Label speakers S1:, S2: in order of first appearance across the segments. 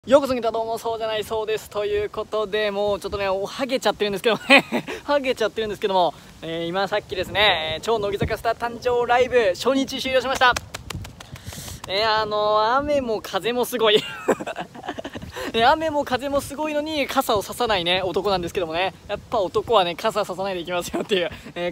S1: ようこそ来た、どうもそうじゃないそうですということで、もうちょっとねハゲちゃってるんですけどねハゲちゃってるんですけども、今さっきですね、超乃木坂スター誕生ライブ初日終了しました。雨も風もすごい雨も風もすごいのに傘を差さないね男なんですけどもね、やっぱ男はね傘差さないでいきますよっていう、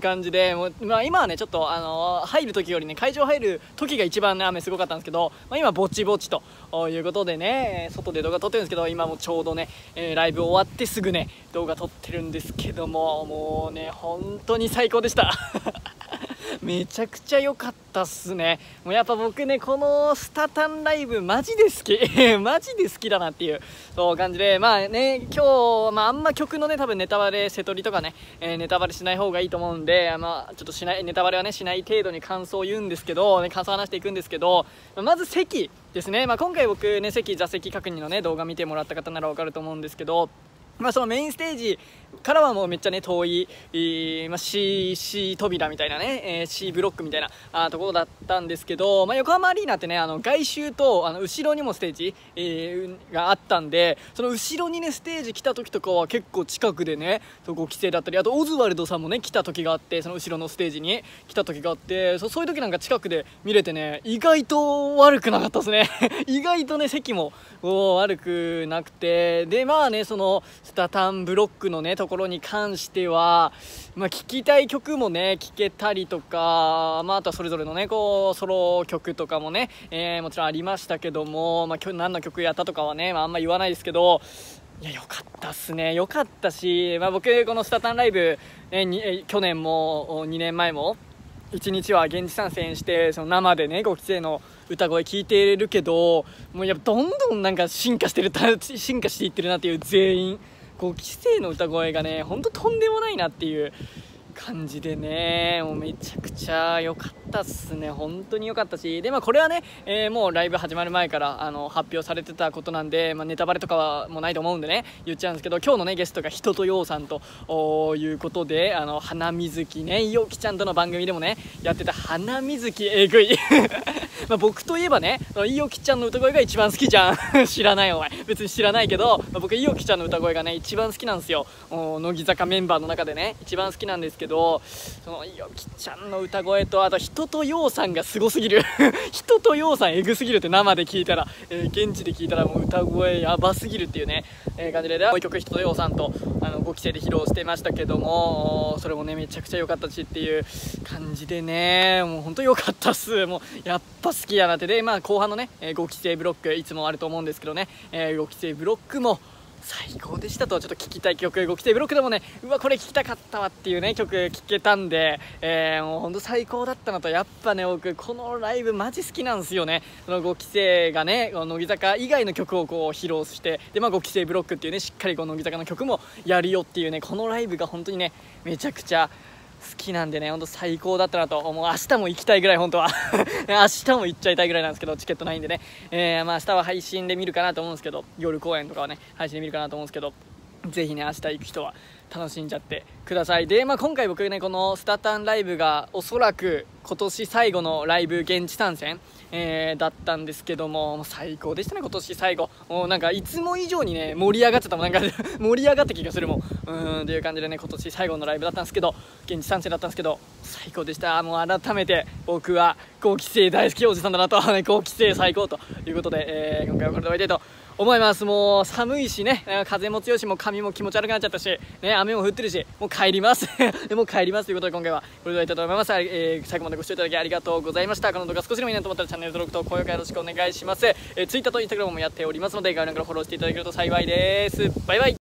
S1: 感じで、もう、今はねちょっと入る時よりね、会場入る時が一番ね雨すごかったんですけど、今ぼちぼちということでね、外で動画撮ってるんですけど、今もちょうどね、ライブ終わってすぐね動画撮ってるんですけども、もうね本当に最高でしためちゃくちゃ良かったっすね。もうやっぱ僕ねこのスタタンライブマジで好きマジで好きだなっていうそう感じで、まあね今日、あんま曲のね多分ネタバレ瀬戸りとかね、ネタバレしない方がいいと思うんで、ちょっとネタバレはねしない程度に感想を言うんですけど、感想を話していくんですけど、まず席ですね。今回僕ね座席確認のね動画見てもらった方なら分かると思うんですけど、そのメインステージからはもうめっちゃね遠い、C 扉みたいなね、C ブロックみたいなところだったんですけど、横浜アリーナってね外周と後ろにもステージ、があったんで、その後ろにねステージ来た時とかは結構近くでね5期生だったり、あとオズワルドさんもね来た時があって、その後ろのステージに来た時があって、そういう時なんか近くで見れてね、意外と悪くなかったですね意外とね席も悪くなくて、でそのスタタンブロックのねところに関しては、聴きたい曲もね聴けたりとか、あとはそれぞれのねソロ曲とかもね、もちろんありましたけども、今日何の曲やったとかはね、あんま言わないですけど、いや良かったっすね。良かったし、僕このスタタンライブ、去年も2年前も1日は現地参戦して、その生でね5期生の歌声聞いてるけど、もうやっぱどんどんなんか進化していってるなっていう、全員5期生の歌声がねほんととんでもないなっていう感じでね、もうめちゃくちゃ良かったっすね。本当に良かったし、でこれはね、もうライブ始まる前から発表されてたことなんで、ネタバレとかはもうないと思うんでね言っちゃうんですけど、今日のねゲストが人とようさんということで、花水木ね、いおきちゃんとの番組でもねやってた花水木えぐい僕といえばねいおきちゃんの歌声が一番好きじゃん知らないお前、別に知らないけど、僕いおきちゃんの歌声がね一番好きなんですよ。乃木坂メンバーの中でね一番好きなんですけど、そのいおきちゃんの歌声と、あと人とようさんがすごすぎる人とようさんえぐすぎるって、生で聞いたら、現地で聞いたらもう歌声やばすぎるっていうね、感じで、もう一曲人とようさんと5期生で披露してましたけども、それもねめちゃくちゃ良かったしっていう感じでね、もう本当良かったっす。もうやっぱ好きやなって。で後半のね5期生ブロックいつもあると思うんですけどね、5期生ブロックも最高でしたと。ちょっと聴きたい曲、5期生ブロックでもねこれ聴きたかったわっていうね曲聴けたんで、もうほんと最高だったのと、やっぱね僕このライブマジ好きなんですよね。その5期生がね乃木坂以外の曲を披露して、で5期生ブロックっていうねしっかり乃木坂の曲もやるよっていうね、このライブが本当にねめちゃくちゃ好きなんでね、ほんと最高だったなと。もう明日も行きたいぐらい、本当は明日も行っちゃいたいぐらいなんですけど、チケットないんでね、明日は配信で見るかなと思うんですけど、夜公演とかはね配信で見るかなと思うんですけど、ぜひね明日行く人は楽しんじゃってください。で今回僕ねこのスタタンライブがおそらく今年最後のライブ現地参戦、だったんですけども、最高でしたね。今年最後、もうなんかいつも以上にね盛り上がってたもん、なんか盛り上がった気がするもんっていう感じでね、今年最後のライブだったんですけど、現地参戦だったんですけど最高でした。もう改めて僕は5期生大好きおじさんだなと5期生最高ということで、今回はこれで終わりたいと思います。もう寒いしね、風も強いし、もう髪も気持ち悪くなっちゃったし、ね、雨も降ってるし、もう帰りますもう帰りますということで、今回はこれで終わりたいと思います。最後までご視聴いただきありがとうございました。この動画少しでもいいなと思ったらチャンネル登録と高評価よろしくお願いします。Twitter と Instagram もやっておりますので、概要欄からフォローしていただけると幸いです。バイバイ。